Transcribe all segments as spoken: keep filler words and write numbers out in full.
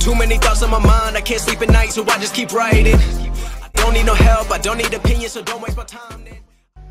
Too many thoughts on my mind, I can't sleep at night, so I just keep writing. I don't need no help, I don't need opinions, so don't waste my time then.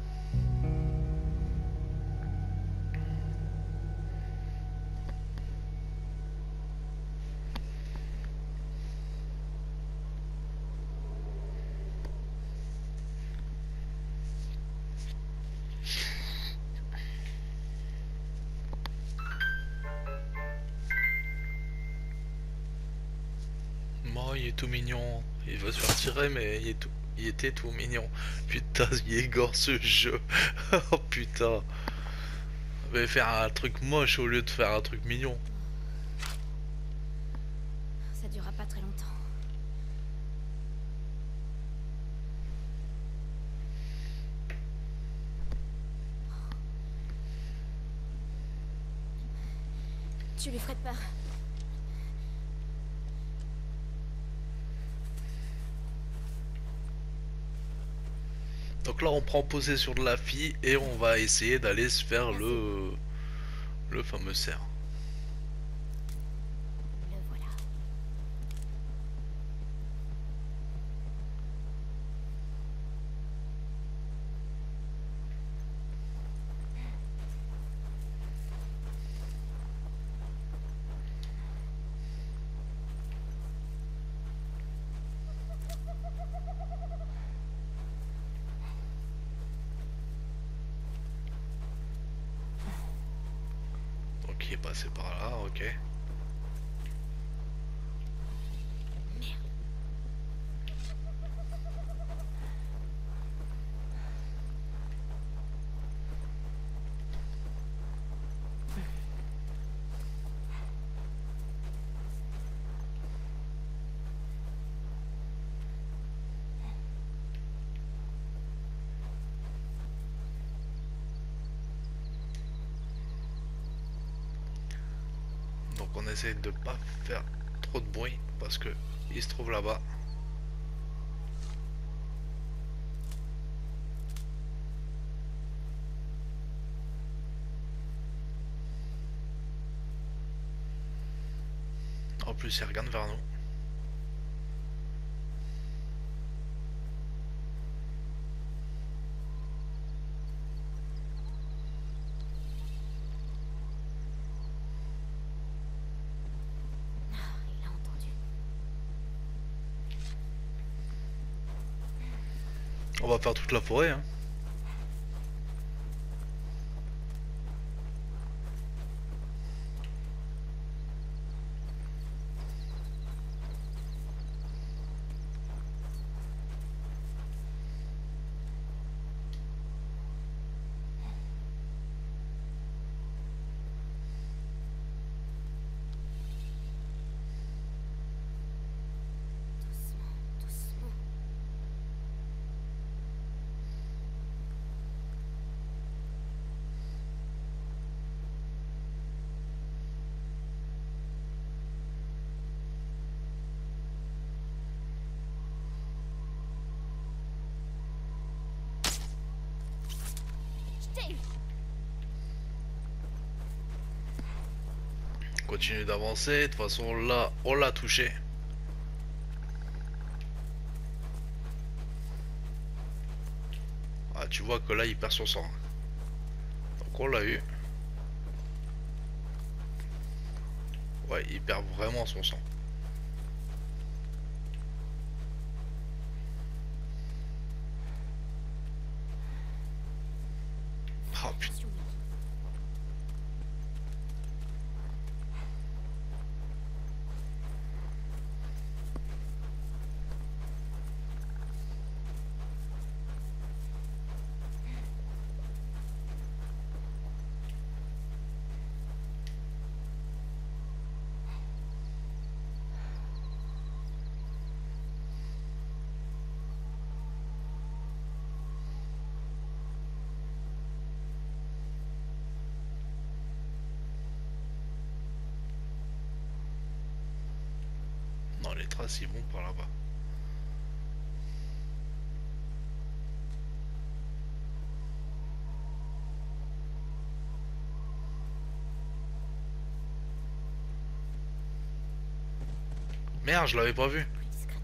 Moi, il est tout mignon. Il va se faire tirer, mais il, est tout... il était tout mignon. Putain, il est gore ce jeu. Oh putain. Mais faire un truc moche au lieu de faire un truc mignon. Ça durera pas très longtemps. Tu lui ferais de peur. Donc là, on prend possession de la fille et on va essayer d'aller se faire le le fameux cerf. Le voilà. Donc il est passé par là, ok. Donc on essaie de pas faire trop de bruit parce que il se trouve là-bas. En plus il regarde vers nous. Il a entendu. On va faire toute la forêt, hein. Doucement, doucement. Je t'ai eu. Continue d'avancer, de toute façon là on l'a touché. Ah, tu vois que là il perd son sang. Donc on l'a eu. Ouais, il perd vraiment son sang. Ah putain. Attention, Mickey. Non, les traces ils vont par là-bas. Merde, je l'avais pas vu. Plus discrète.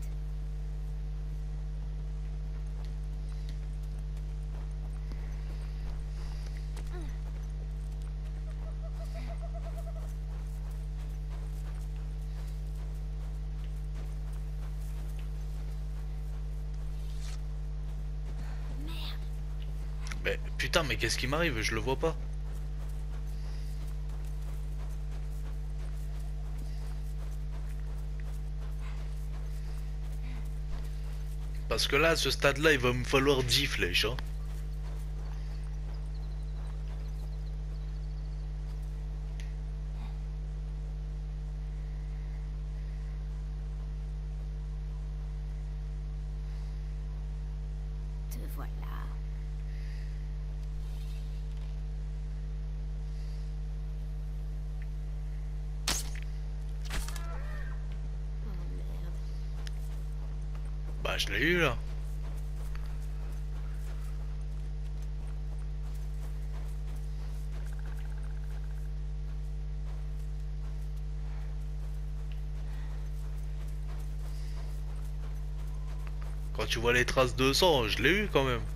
Mais putain, mais qu'est-ce qui m'arrive? Je le vois pas. Parce que là, à ce stade-là, il va me falloir dix flèches, hein. Te voilà. Oh merde. Bah, je l'ai eu, là. Quand tu vois les traces de sang, je l'ai eu quand même.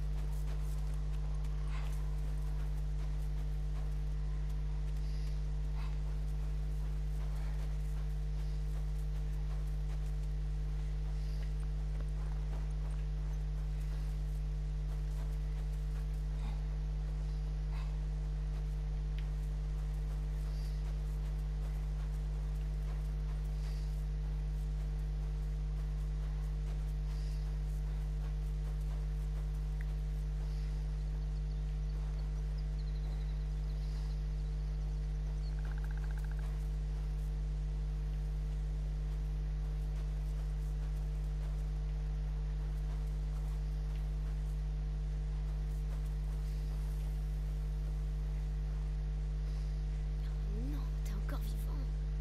Non, t'es encore vivant.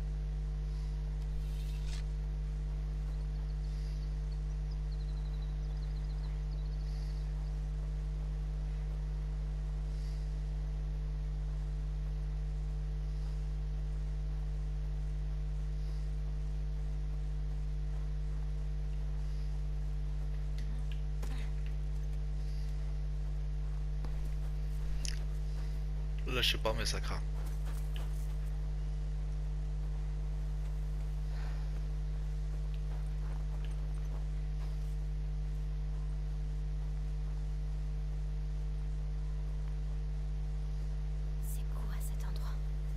Là, je sais pas, mais ça craint. C'est quoi cet endroit?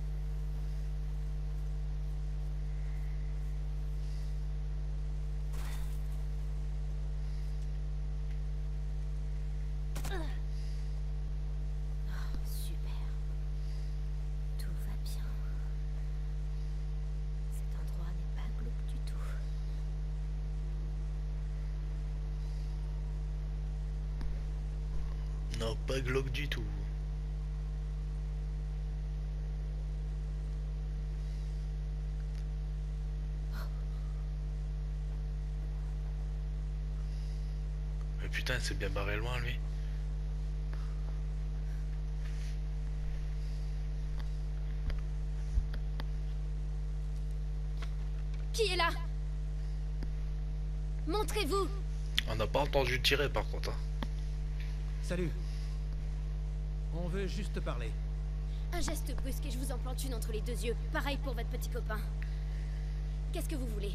Oh, super. Tout va bien. Cet endroit n'est pas glauque du tout. Non, pas glauque du tout. Mais putain, il s'est bien barré loin, lui. Qui est là? Montrez-vous! On n'a pas entendu tirer, par contre, hein. Salut. On veut juste te parler. Un geste brusque et je vous en plante une entre les deux yeux. Pareil pour votre petit copain. Qu'est-ce que vous voulez?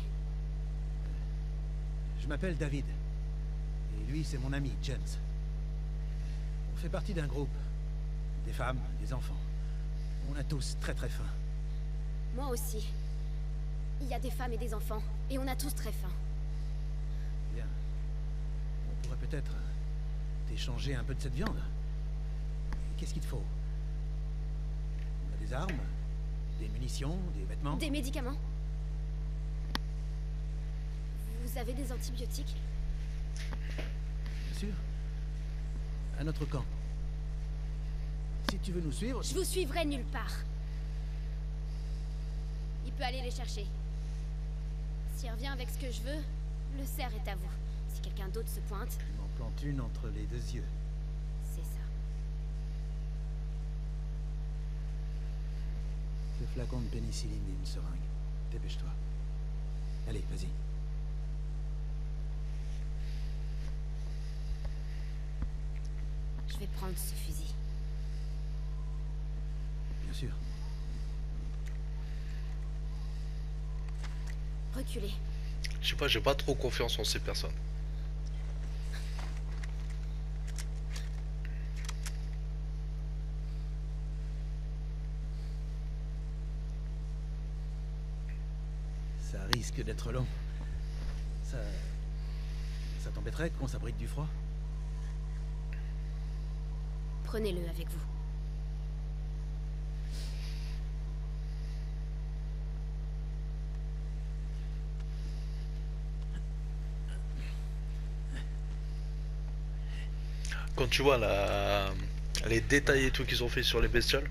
Je m'appelle David. Et lui, c'est mon ami, James. On fait partie d'un groupe. Des femmes, des enfants. On a tous très très faim. Moi aussi. Il y a des femmes et des enfants. Et on a tous très faim. Bien. On pourrait peut-être t'échanger un peu de cette viande. Qu'est-ce qu'il te faut? On a des armes, des munitions, des vêtements. Des médicaments? Vous avez des antibiotiques? Bien sûr. À notre camp. Si tu veux nous suivre... Je vous suivrai nulle part. Il peut aller les chercher. S'il revient avec ce que je veux, le cerf est à vous. Si quelqu'un d'autre se pointe, Tu m'en plantes une entre les deux yeux. c'est ça. Deux flacons de pénicilline et une seringue. Dépêche-toi. Allez, vas-y. Je vais prendre ce fusil. Bien sûr. Reculez. Je sais pas, j'ai pas trop confiance en ces personnes. Ça risque d'être long. Ça... Ça t'embêterait qu'on s'abrite du froid? Prenez-le avec vous. Quand tu vois la... les détails et tout qu'ils ont fait sur les bestioles.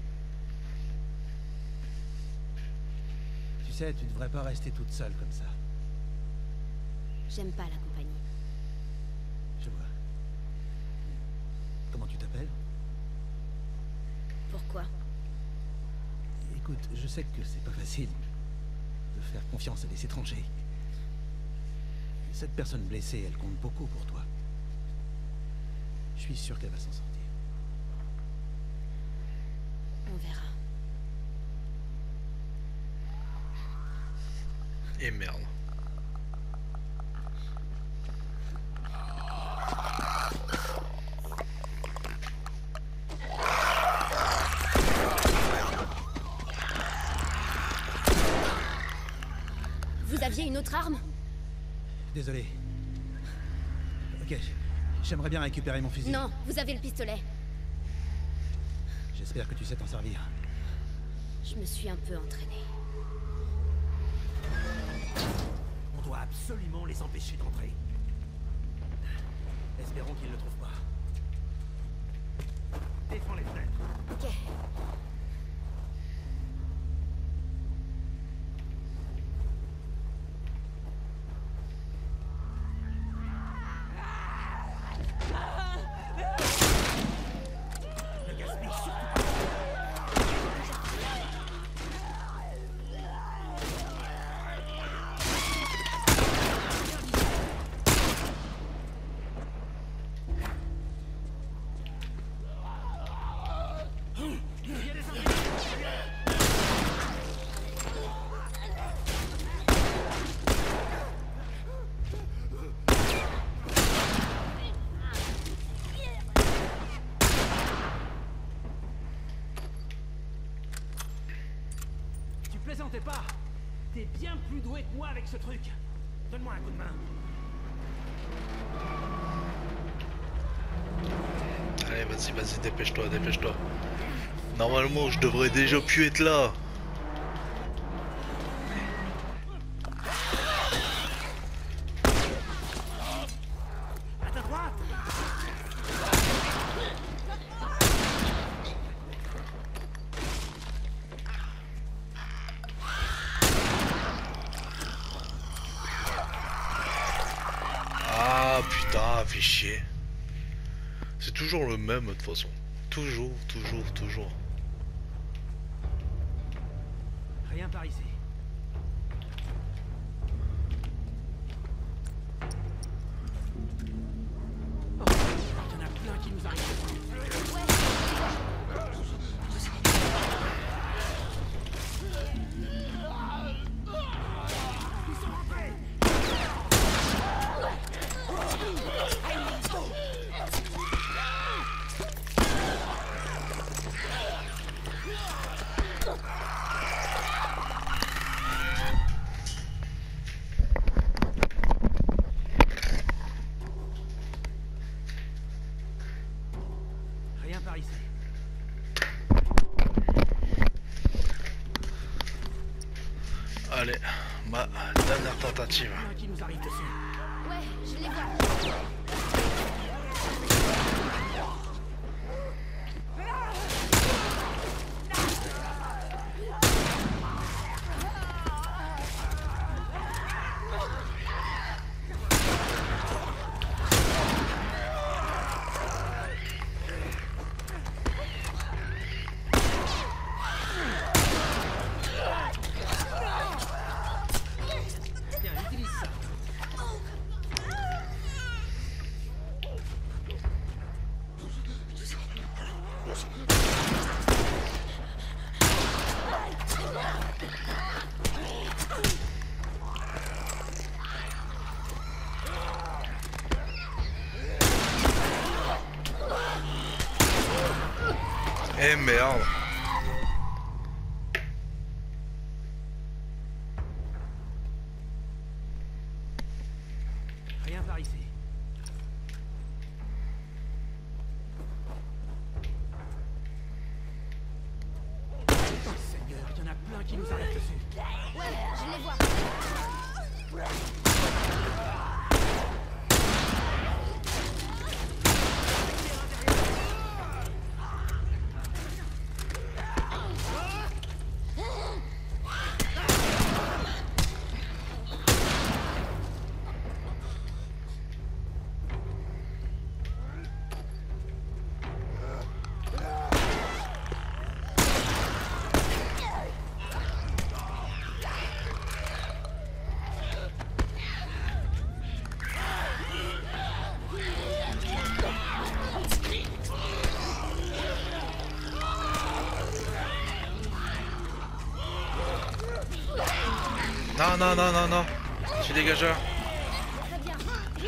Tu sais, tu devrais pas rester toute seule comme ça. J'aime pas la compagnie. Je vois. Comment tu t'appelles? Pourquoi? Écoute, je sais que c'est pas facile de faire confiance à des étrangers. Cette personne blessée, elle compte beaucoup pour toi. Je suis sûr qu'elle va s'en sortir. On verra. Et merde. Vous aviez une autre arme? Désolé. Ok, j'aimerais bien récupérer mon fusil. Non, vous avez le pistolet. J'espère que tu sais t'en servir. Je me suis un peu entraînée. On doit absolument les empêcher d'entrer. Espérons qu'ils ne le trouvent pas. Défends les fenêtres. Ok. Ne gaspille surtout pas. Tu plaisantais pas. T'es bien plus doué que moi avec ce truc. Donne-moi un coup de main. Allez, vas-y, vas-y, dépêche-toi, dépêche-toi. Normalement, je devrais déjà plus être là. À ta droite. Ah putain, fait chier. C'est toujours le même de toute façon. Toujours, toujours, toujours. Rien par ici. Oh, il y en a plein qui nous arrivent dessus. Ils sont rentrés. Rien par ici. Allez, ma dernière tentative. Plein qui nous arrivent dessus. Ouais, je les vois. Tiens, Eh merde. Rien par ici. Oh Seigneur, il y en a plein qui nous arrêtent dessus. Ouais, je les vois. Non, non, non, non, non. Je suis dégageur. Très bien.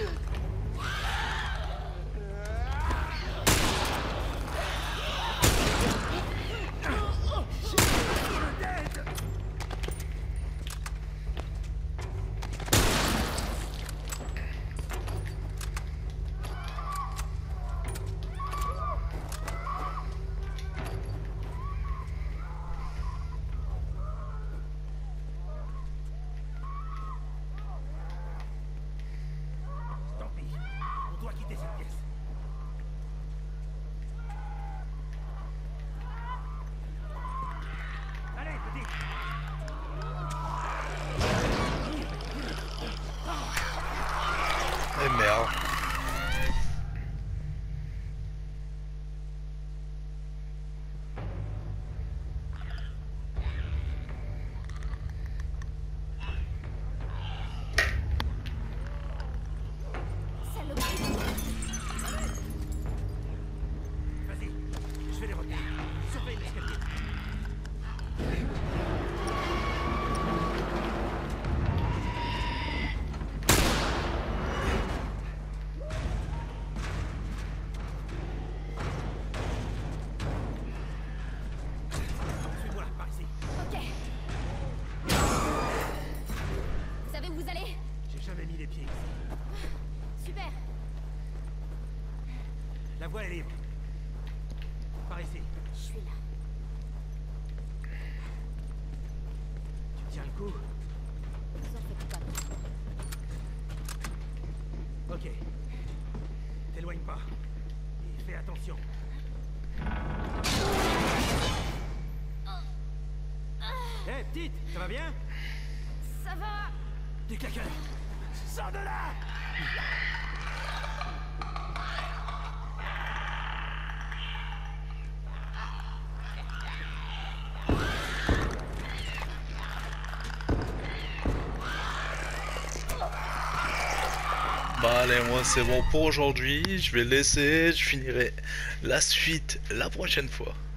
Tant pis. On doit quitter cette pièce. Allez, petit. Eh merde. Vas-y, je vais les retenir. Surveille l'escalier. Suis-moi, par ici. Ok. Vous savez où vous allez? J'ai jamais mis les pieds ici. Super. La voie est libre. Par ici. Je suis là. Tu tiens le coup? Vous en faites pas. Ok. T'éloigne pas. Et fais attention. Hé, petite, ça va bien? Ça va? Des claqueurs. Sors de là! Bah allez, moi c'est bon pour aujourd'hui. Je vais laisser. Je finirai la suite la prochaine fois.